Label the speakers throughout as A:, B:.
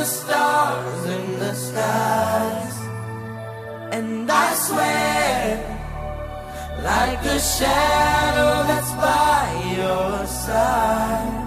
A: stars in the skies. And I swear, like a shadow that's by your side,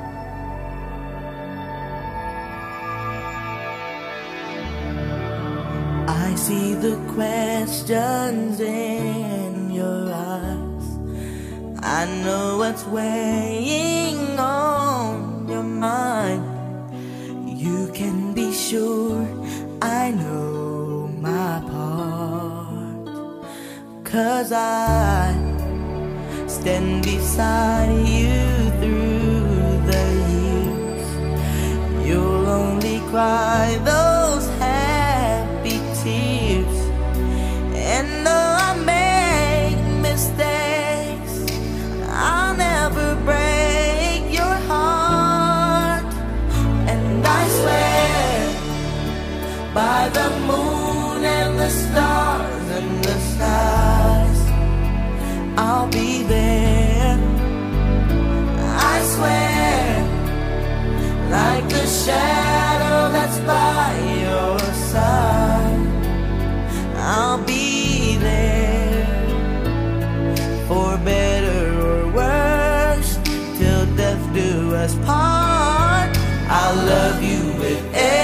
A: I see the questions in your eyes. I know what's weighing on your mind. You can be sure I know my part, 'cause I stand beside you through the years. You'll only cry those happy tears. And though I make mistakes, I'll never break your heart. And I swear, by the moon and the stars and the skies, I'll be there. I swear, like a shadow that's by your side, I'll be there. For better or worse, till death do us part, I'll love you with everything.